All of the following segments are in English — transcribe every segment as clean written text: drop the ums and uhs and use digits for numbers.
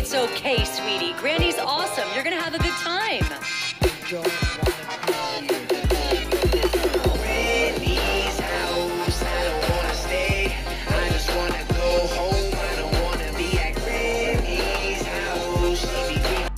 It's okay, sweetie. Granny's awesome. You're gonna have a good time. Granny's house, I don't wanna stay. I just wanna go home. I don't wanna be at Granny's house. She be creeping.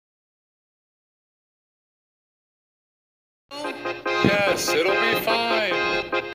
Yes, it'll be fine.